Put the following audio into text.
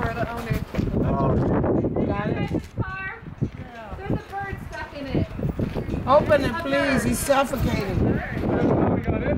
We're the owners. Oh. Got it? There's a bird stuck in it. Open it, please. He's suffocating. I don't know how we got in.